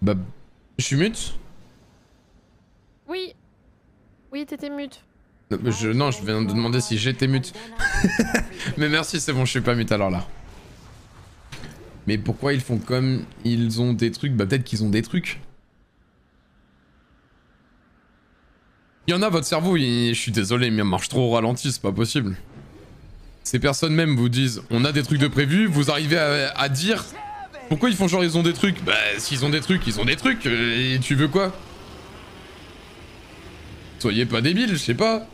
Bah, je suis mute? Oui. Oui, t'étais mute. Non, je viens de demander si j'étais mute. Mais merci, c'est bon, je suis pas mute alors là. Mais pourquoi ils font comme ils ont des trucs? Bah peut-être qu'ils ont des trucs. Il y en a, votre cerveau, je suis désolé, mais il marche trop au ralenti, c'est pas possible. Ces personnes même vous disent, on a des trucs de prévu, vous arrivez à dire, pourquoi ils font genre ils ont des trucs? Bah s'ils ont des trucs, ils ont des trucs, et tu veux quoi? Soyez pas débiles, je sais pas.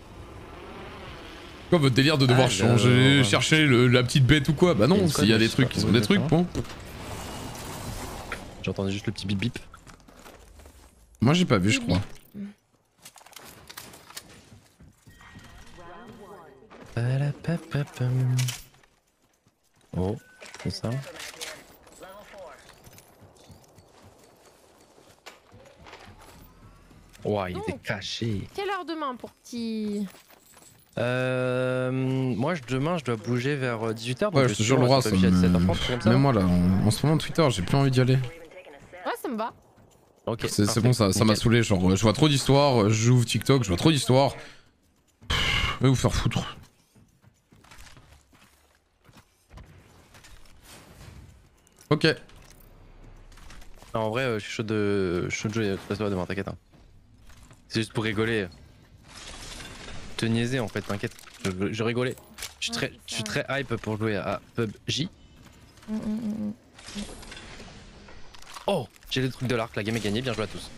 Quoi votre délire de devoir changer, chercher la petite bête ou quoi? Bah non, s'il y a des trucs, ils ont des trucs, point. J'entendais juste le petit bip bip. Moi j'ai pas vu, je crois. Oh, c'est ça. Ouah, il était caché. Quelle heure demain pour petit... Moi demain je dois bouger vers 18h. Ouais, je te jure le roi, ça me... Mais moi là, en ce moment Twitter, j'ai plus envie d'y aller. Ouais, ça me va. Ok. C'est bon, ça m'a saoulé, genre je vois trop d'histoires, j'ouvre TikTok, je vois trop d'histoires. Va vous faire foutre. Ok. Non, en vrai, je suis chaud de jouer toute la soirée demain, t'inquiète. Hein. C'est juste pour rigoler. Te niaiser en fait, t'inquiète. Je rigolais. Je suis très hype pour jouer à PUBG. Oh, j'ai le truc de l'arc, la game est gagnée, bien joué à tous.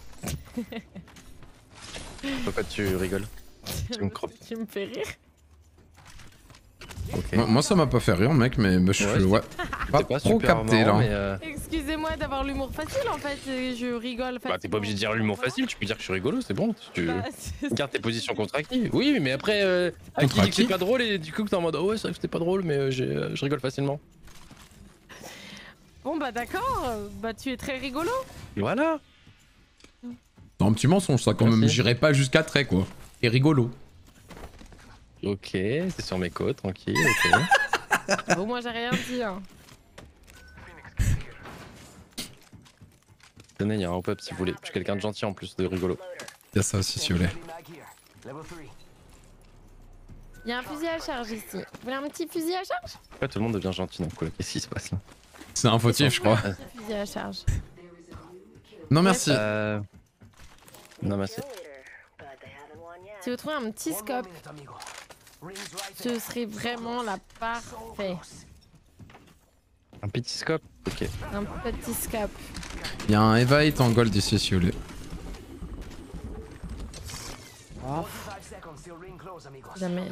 Pourquoi tu rigoles? Tu me fais rire. Okay. Moi ça m'a pas fait rire mec, mais je suis pas trop capté marrant, là. Mais Excusez-moi d'avoir l'humour facile en fait, je rigole facilement. Bah t'es pas obligé de dire l'humour facile, tu peux dire que je suis rigolo, c'est bon. Tu Bah, gardes tes positions contre Aki. Oui, mais après, Aki dit que c'est pas drôle et du coup t'es en mode oh ouais, c'est vrai que c'était pas drôle, mais je rigole facilement. Bon bah d'accord, bah tu es très rigolo. Voilà. C'est un petit mensonge ça quand même, j'irai pas jusqu'à très quoi. Et rigolo. Ok, c'est sur mes côtes, tranquille, ok. Bon moi j'ai rien dit hein. Tenez, il y a un hop-up si vous voulez. Je suis quelqu'un de gentil en plus, de rigolo. Il y a ça aussi si vous voulez. Il y a un fusil à charge ici. Vous voulez un petit fusil à charge? Pourquoi tout le monde devient gentil d'un coup là? Qu'est-ce qui se passe là? C'est un fautif je crois. Un fusil à charge. Non merci. Non merci. Si vous trouvez un petit scope, ce serait vraiment la parfait. Un petit scope? Ok. Un petit scope. Il y a un Evite en gold ici si vous voulez. Oh. Jamais.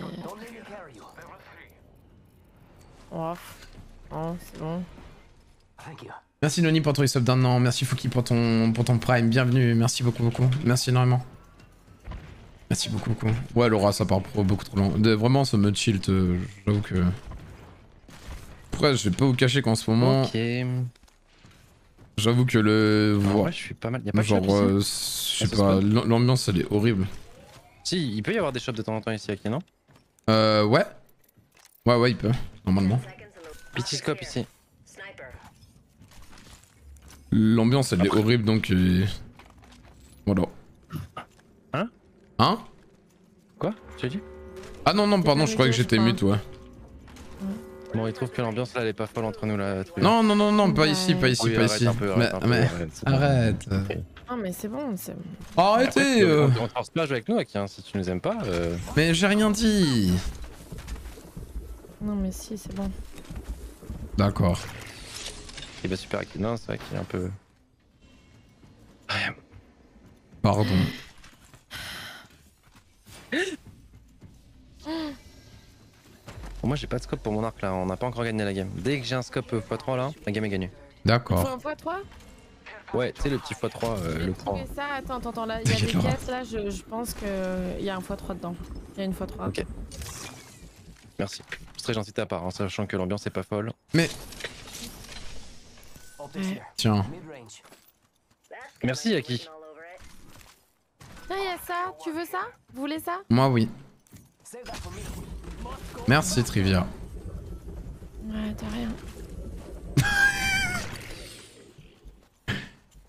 Oh. Oh, c'est bon. Merci Noni pour ton sub d'un an, merci Fouki pour ton prime, bienvenue, merci beaucoup. Merci énormément. Merci beaucoup. Ouais Laura ça part beaucoup trop long. Vraiment ça me tilt, j'avoue que... Après je vais pas vous cacher qu'en ce moment... Ok. J'avoue que le... Ouais je suis pas mal, y'a pas de genre, shop je sais pas, l'ambiance elle est horrible. Si, il peut y avoir des shops de temps en temps ici, Aki, non? Ouais. Ouais il peut, normalement. Petit scope ici. L'ambiance elle est horrible donc... Voilà. Hein? Quoi? Tu as dit? Ah non pardon, je croyais que j'étais mute ouais. Bon, il trouve que l'ambiance là elle est pas folle entre nous là. Non, pas ici. Oui, arrête un peu, Arrête. Non mais c'est bon, c'est bon. Arrêtez On te force pas à jouer avec nous, Aki, hein, si tu nous aimes pas. Mais j'ai rien dit. Non mais si, c'est bon. D'accord. Et bah super, Aki. Non, c'est vrai qu'il est un peu... Pardon. Bon, moi j'ai pas de scope pour mon arc là, on n'a pas encore gagné la game. Dès que j'ai un scope x3 là, la game est gagnée. D'accord. Faut un x3? Ouais, tu sais le petit x3, le grand. Ça, attends, là, il y a des caisses là, je pense qu'il y a un x3 dedans. Il y a une x3. Ok. Merci. C'est très gentil de ta part, hein, sachant que l'ambiance est pas folle. Mais... Tiens. Merci Aki. Tiens, il y a ça, tu veux ça? Vous voulez ça? Moi oui. Merci Trivia. Ouais, t'as rien.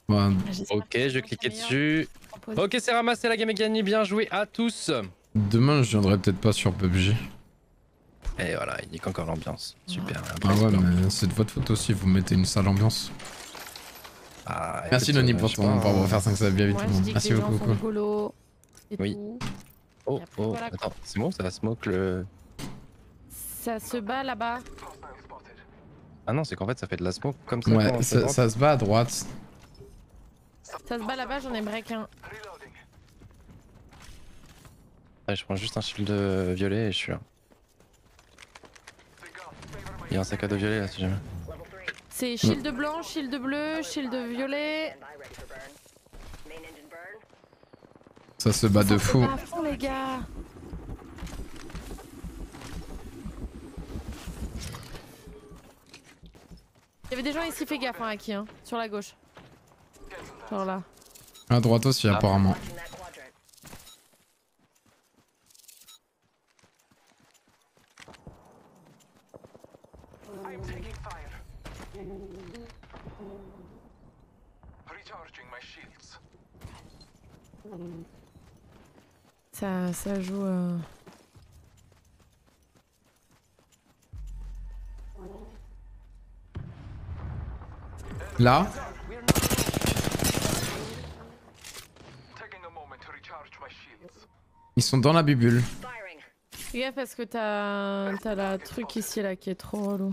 Bah, Ok, je vais cliquer dessus. Ok, c'est ramassé, la game est gagnée, bien joué à tous. demain, je viendrai peut-être pas sur PUBG. Et voilà, il nique encore l'ambiance. Super. Ah ouais, mais c'est de votre faute aussi, vous mettez une sale ambiance. Ah, Merci Noni pour refaire 5 subs, bien vite tout le monde. Merci beaucoup. Rigolos, oui. tout. Oh, après, oh, voilà. attends, c'est bon, ça va smoke le... Ça se bat là-bas. Ah non, c'est qu'en fait ça fait de la smoke comme ça. Ouais, ça se bat à droite. Ça se bat là-bas, j'en ai break un. Allez, je prends juste un shield violet et je suis là. Il y a un sac à dos violet là si jamais. C'est shield blanc, shield bleu, shield violet. Ça se bat de fou. À fond, les gars. Il y avait des gens ici, fais gaffe, hein, Aki, hein, sur la gauche. Genre là. À droite aussi, apparemment. Ça joue. Là. Ils sont dans la bubule. Fais gaffe parce que t'as la truc ici là qui est trop relou.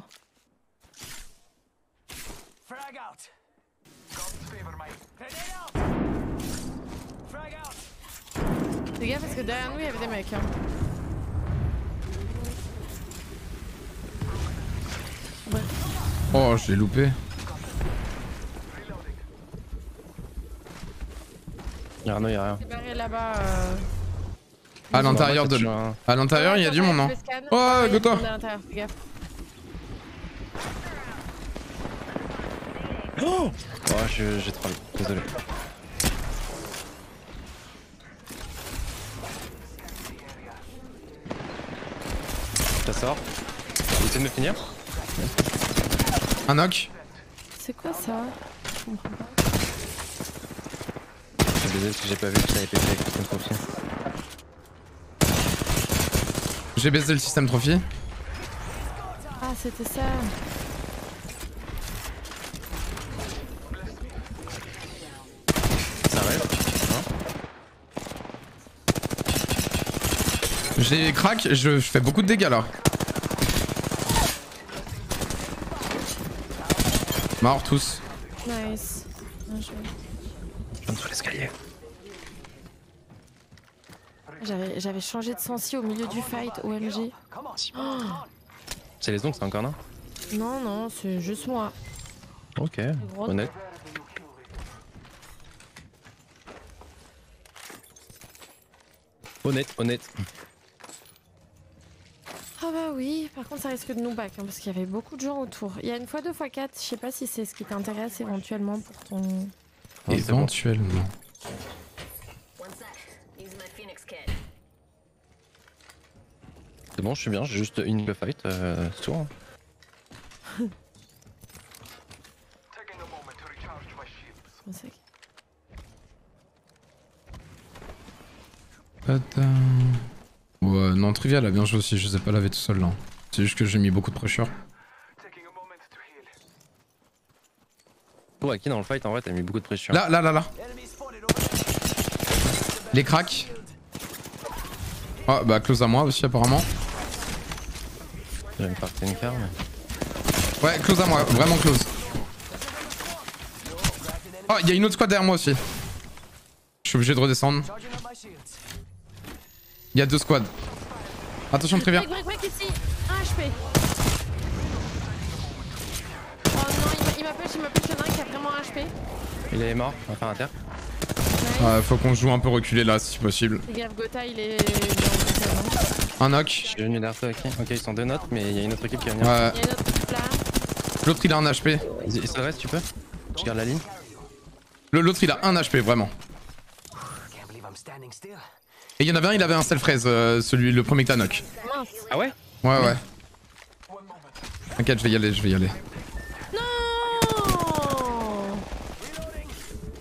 Fais gaffe parce que derrière nous il y avait des mecs. Hein. Ouais. Oh, je l'ai loupé. Y'a rien, y'a rien. C'est barré là-bas. À l'intérieur de. À l'intérieur, il y a du monde, hein. Oh, go-toi. Oh, j'ai trop désolé. Ça sort. Il essaie de me finir. Un knock. C'est quoi ça? Je comprends pas. Désolé parce que j'ai pas vu que ça avait pété avec le système trophy. J'ai baisé le système trophy. Ah, c'était ça. Ça reste, J'ai crack, je fais beaucoup de dégâts là. Mort tous. Nice. Bien joué. Je viens sur l'escalier. J'avais changé de sensi au milieu du fight, OMG. Oh. C'est les ongles, c'est encore là? Non, non, c'est juste moi. Ok, honnête. Honnête. Ah bah oui, par contre ça risque de nous back hein, parce qu'il y avait beaucoup de gens autour. Il y a une fois 2x4, je sais pas si c'est ce qui t'intéresse éventuellement pour ton... Éventuellement. C'est bon, je suis bien, j'ai juste une fight, c'est tout. Hein. Ouais, non, Trivial a bien joué aussi, je les ai pas lavés tout seul là. C'est juste que j'ai mis beaucoup de pressure. Ouais, qui dans le fight en vrai t'as mis beaucoup de pression. Là. Les cracks. Ah bah close à moi aussi apparemment. Je vais me faire une carte mais... Ouais, close à moi, vraiment close. Oh, il y a une autre squad derrière moi aussi. Je suis obligé de redescendre. Il y a 2 squads. Attention, très bien. Break ici, 1 HP. Oh non, il m'appelle, il y en a un qui a vraiment 1 HP. Il est mort, on va faire un terre. Nice. Faut qu'on joue un peu reculé là si possible. Fais gaffe, Gotha il est... Un knock. Je suis venu derrière toi, ok, ils sont 2 notes, mais il y a une autre équipe qui va venir. Ouais. Il y a une autre équipe là. L'autre il a 1 HP. Il se reste, tu peux? Je garde la ligne. L'autre il a 1 HP vraiment. Et il y en avait un, il avait un self-raise, le premier que t'as knock. Mince. Ah ouais? Ouais. T'inquiète, je vais y aller. Non.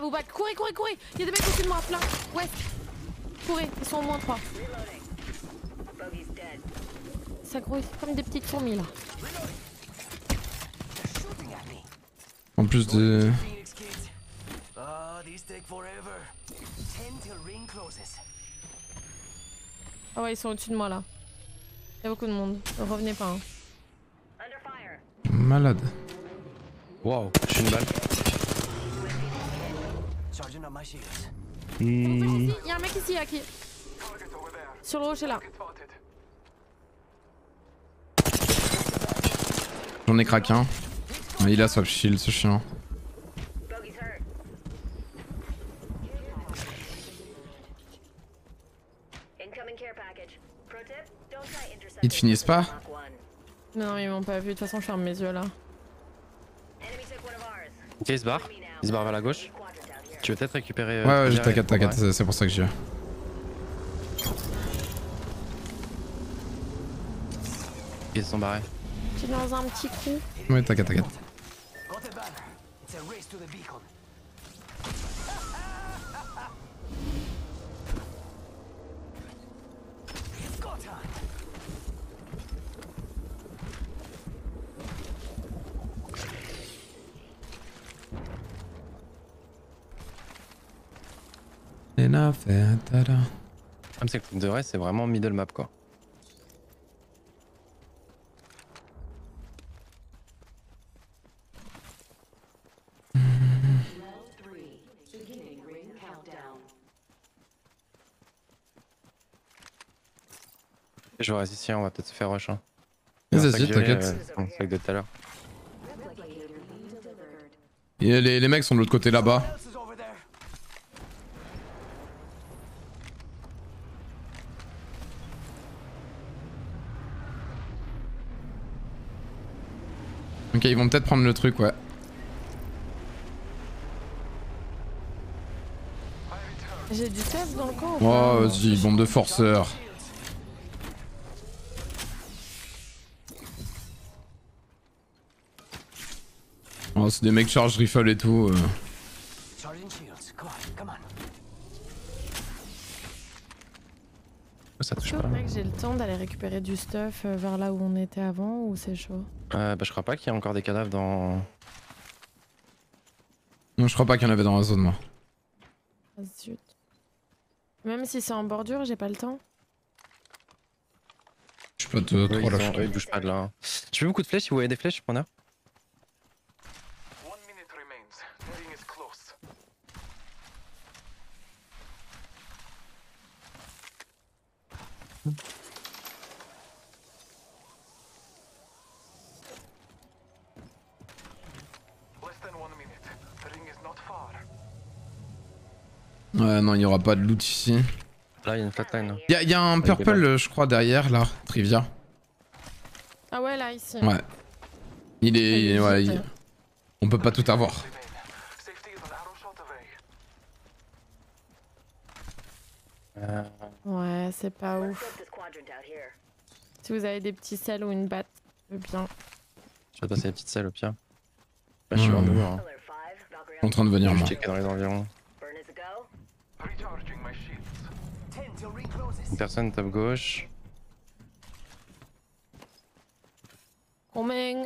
vous back. Courez, courez, courez. Il y a des mecs au-dessus de moi, plein. Ouais. Courez, ils sont au moins 3. Ça grouille comme des petites fourmis là. En plus de... Ah ouais, ils sont au-dessus de moi là. Il y a beaucoup de monde. Revenez pas. Hein. Malade. Waouh, je suis une balle. Il y a un mec ici, Aki. Sur le rocher là. J'en ai craqué un. Mais il a swap shield ce chien. Ils te finissent pas? Non, ils m'ont pas vu. De toute façon, je ferme mes yeux là. Ok, il se barre vers la gauche. Tu veux peut-être récupérer. Ouais, t'inquiète, t'inquiète, c'est pour ça que j'y vais. Ils sont barrés. J'étais dans un petit trou. Ouais, t'inquiète, t'inquiète. Comme c'est que de vrai, c'est vraiment middle map quoi. Je vois ici, on va peut-être se faire rush. Hein. Vas-y, t'inquiète. C'est de tout à l'heure. Les mecs sont de l'autre côté là-bas. Ok, ils vont peut-être prendre le truc, ouais. J'ai du stuff dans le camp. Oh, vas-y, bande de forceurs. Oh, c'est des mecs charge rifle et tout. Ça touche pas. Mec, j'ai le temps d'aller récupérer du stuff vers là où on était avant ou c'est chaud? Bah, je crois pas qu'il y a encore des cadavres dans. Non, je crois pas qu'il y en avait dans la zone, moi. Ah, zut. Même si c'est en bordure, j'ai pas le temps. Je peux te trop lâcher. Ils bougent pas de là. Tu fais beaucoup de flèches si vous voyez des flèches, je prends. Ouais, non, il y aura pas de loot ici. Là, il y a une flatline. Il y a un purple, je crois, derrière, là. Trivia. Ah ouais, là, ici. Ouais. Il est... Ouais, on peut pas tout avoir. Ouais, c'est pas ouf. Si vous avez des petits sels ou une batte, je veux bien. Je vais passer les petites selles au pire. Là, je suis en dehors. Hein. Je suis en train de venir, Je moi. vais checker dans les environs. Une personne top gauche. Coming.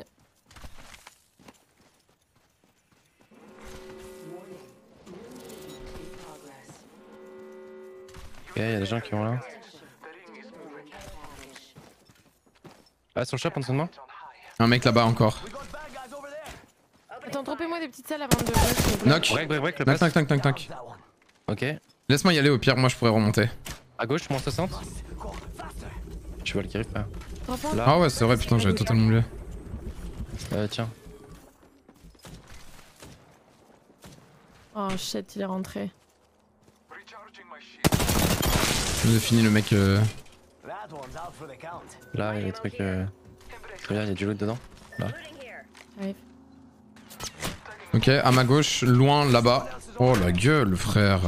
Ok, il y a des gens qui vont là. Ah, sur le shop en dessous de moi. Un mec là-bas encore. Attends, trompez-moi des petites selles avant de rush. Knock. Break, le Knock, pass. knock, knock, knock. Ok. Laisse-moi y aller, au pire, moi je pourrais remonter. À gauche, moins 60. Tu vois le qui arrive pas. Là. Ah ouais, c'est vrai, putain, j'avais totalement oublié. Tiens. Oh shit, il est rentré. J'ai fini le mec. Là, il y a des trucs. Regarde, il y a du loot dedans. Là. J'arrive. Ok, à ma gauche, loin là-bas. Oh la gueule, frère.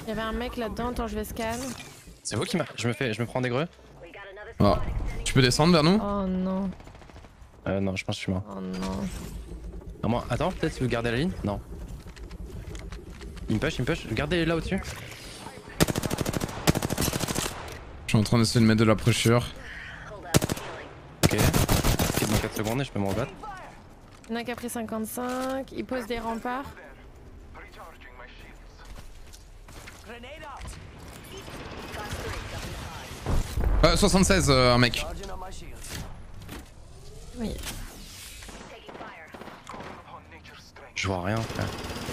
Il y avait un mec là-dedans, attends, je vais scan. C'est vous qui m'a. Je me prends des greux. Oh. Tu peux descendre vers nous? Oh non. Non, je pense que je suis mort. Oh non. Non, moi, attends, peut-être si vous gardez la ligne. Non. Il me push. Gardez là au-dessus. Je suis en train d'essayer de mettre de la pressure. Ok. Ok, dans 4 secondes et je peux me rebattre. Il y en a qui a pris 55, il pose des remparts. 76, un mec. Oui. Je vois rien, frère.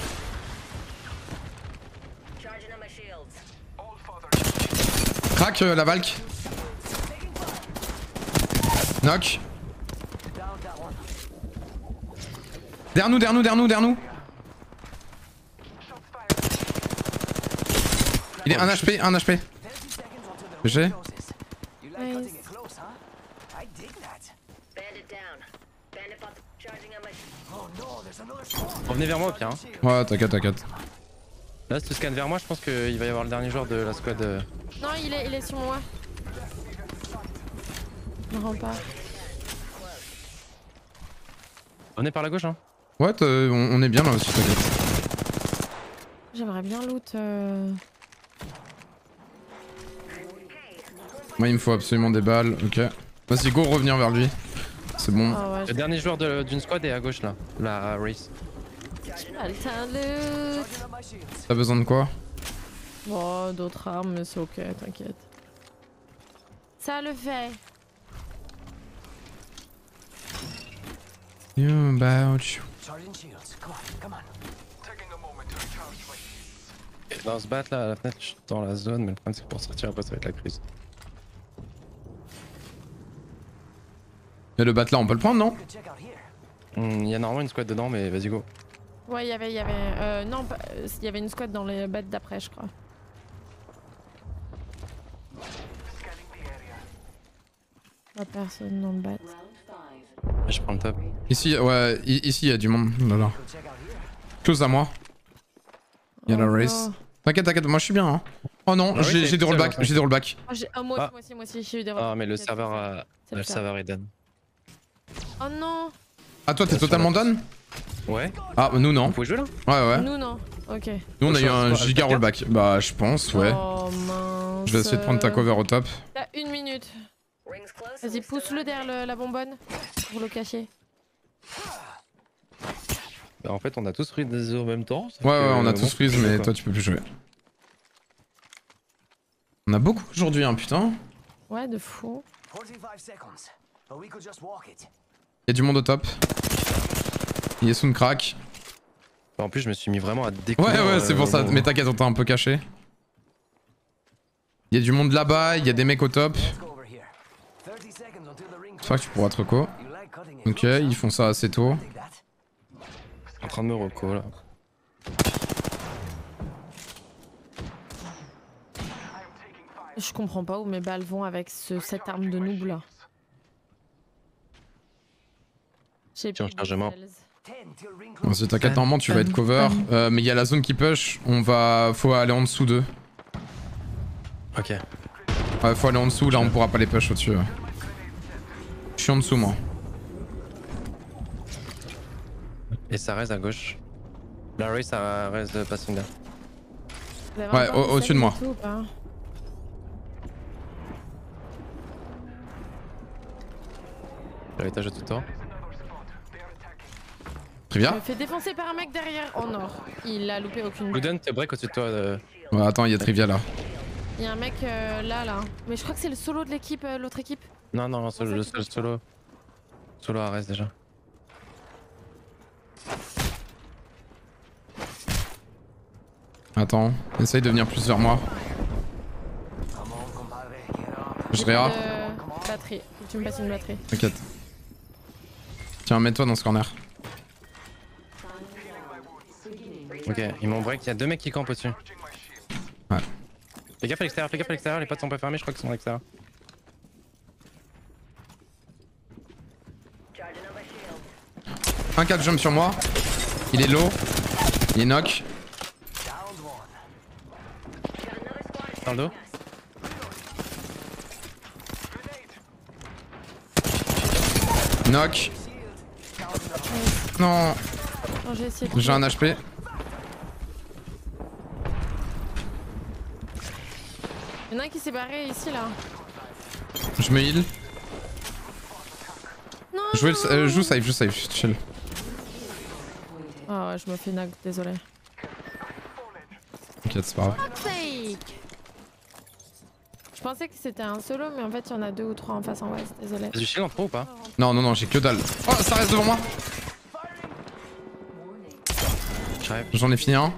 Crac, la Valk. Knock. Derrière nous. Il est 1 HP. GG. Nice. Revenez vers moi au pire. Hein. Ouais, t'inquiète. Là, si tu scans vers moi, je pense qu'il va y avoir le dernier joueur de la squad. Non, il est sur moi. Ne rempart. Revenez par la gauche, hein. Ouais, on est bien là aussi, t'inquiète. J'aimerais bien loot. Moi, il me faut absolument des balles, ok. Vas-y, go, revenir vers lui. C'est bon. Oh ouais, Le dernier joueur d'une squad est à gauche là, la race. j'ai pas le temps de loot. T'as besoin de quoi? Bon, d'autres armes, mais c'est ok, t'inquiète. Ça le fait. You about you. Dans ce bat là à la fenêtre, je suis dans la zone, mais le problème c'est que pour sortir après ça va être la crise. Et le bat là, on peut le prendre, non? Il y a normalement une squad dedans, mais vas-y go. Ouais, il y avait non, il y avait une squad dans les bats d'après, je crois. Pas personne dans le bat. Je prends le top. Ici, ouais, ici, il y a du monde. Là. Close à moi. Il y a la race. T'inquiète, moi je suis bien. Hein. Oh non, Ah oui, j'ai des rollbacks. Moi aussi, j'ai eu des Ah, mais le serveur est done. Oh non. Ah, toi, t'es totalement done? Ouais. Ah, nous non. Vous pouvez jouer là? Ouais. Nous non. Ok. Nous on a eu un giga rollback. Bah, je pense, ouais. Oh mince. Je vais essayer de prendre ta cover au top. T'as 1 minute. Vas-y, pousse-le derrière la bonbonne pour le cacher. Bah, en fait, on a tous pris des œufs en même temps. Ouais, on a tous freeze, mais toi tu peux plus jouer. On a beaucoup aujourd'hui, hein, putain. Ouais, de fou. Y'a du monde au top. Il est sous une crack. Bah, en plus, je me suis mis vraiment à découvrir. Ouais, c'est pour ça. Mais t'inquiète, on t'a un peu caché. Y'a du monde là-bas, y'a des mecs au top. J'espère que tu pourras te reco. Ok, ils font ça assez tôt. En train de me reco là. Je comprends pas où mes balles vont avec cette arme de noob là. J'ai Tiens, chargement. Bon, si t'inquiète, normalement tu vas être cover. Mais y'a la zone qui push. Faut aller en dessous d'eux. Ok. Ouais, faut aller en dessous, là on pourra pas les push au-dessus. Je suis en dessous moi. Et ça reste à gauche. La race, ça reste de passing là. Ouais, au-dessus de moi. J'ai l'étage de tout le temps. Trivia? Je me fais défoncer par un mec derrière en or. Il a loupé aucune. Gooden, t'es break au-dessus de toi. Ouais, attends, il y a Trivia là. Il y a un mec là. Mais je crois que c'est le solo de l'équipe, l'autre équipe. Non, le solo. Solo Ares déjà. Attends, essaye de venir plus vers moi. Je réa. Batterie, faut que tu me passes une batterie. T'inquiète. Tiens, mets-toi dans ce corner. Ok, ils m'ont break, il y a deux mecs qui campent au-dessus. Ouais. Fais gaffe à l'extérieur, les potes sont pas fermés, je crois qu'ils sont à l'extérieur. Un 4 jump sur moi. Il est low. Il est knock. Dans le dos. Knock. Non, Non, j'ai essayé de... j'ai un HP. Il y en a un qui s'est barré ici là. Je me heal. Non. Joue safe, chill. Ah ouais, je me fais knock, désolé. T'inquiète, c'est pas grave. Fake. Je pensais que c'était un solo, mais en fait il y en a 2 ou 3 en face en west, désolé. T'as du shield en trop ou pas? Non, j'ai que dalle. Oh, ça reste devant moi. J'arrive. J'en ai fini un.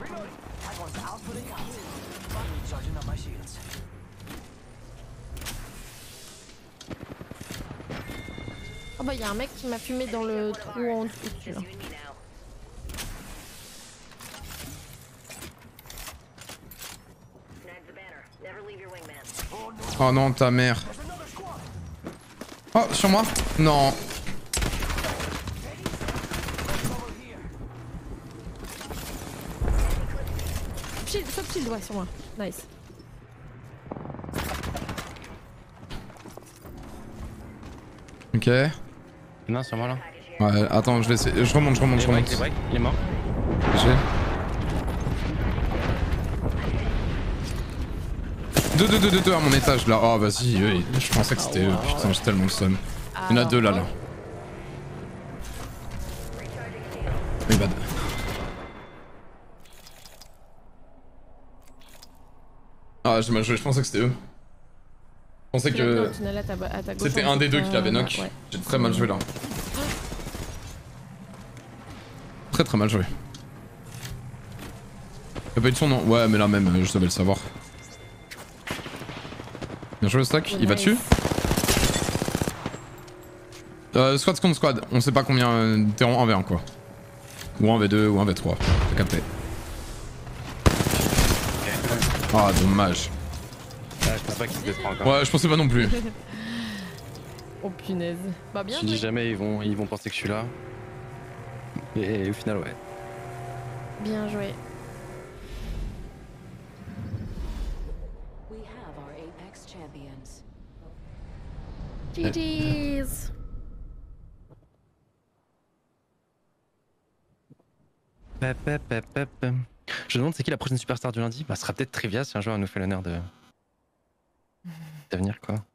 Oh bah il y a un mec qui m'a fumé dans le trou en dessous là. Oh non, ta mère. Oh, sur moi? Non. Stop shield, ouais, sur moi. Nice. Ok. Non, sur moi là. Ouais, attends, je vais essayer. Je remonte. Il est mort. J'ai. Deux à mon étage là. Oh, vas-y, je pensais que c'était eux. Putain, j'ai tellement le seum. Il y en a 2 là. Oui, bad. Ah, j'ai mal joué, je pensais que c'était eux. Je pensais que c'était un des deux qui l'avait knock. Ouais. J'ai très mal joué là. Très mal joué. Y'a pas eu de son non? Ouais, mais là même, je devais le savoir. Bien joué le stock, il va dessus. Squad contre squad, on sait pas combien. T'es en 1v1 quoi. Ou 1v2 ou 1v3, t'as capté. Ah, dommage. Ah, je pense pas qu'ils se défendent encore. Ouais, je pensais pas non plus. Oh punaise. Bah bien Je dis joué. jamais ils vont penser que je suis là. Et au final ouais. Bien joué. We have our Apex champions. GG's. Je me demande c'est qui la prochaine superstar du lundi? Bah ce sera peut-être Trivia si un joueur nous fait l'honneur de venir quoi.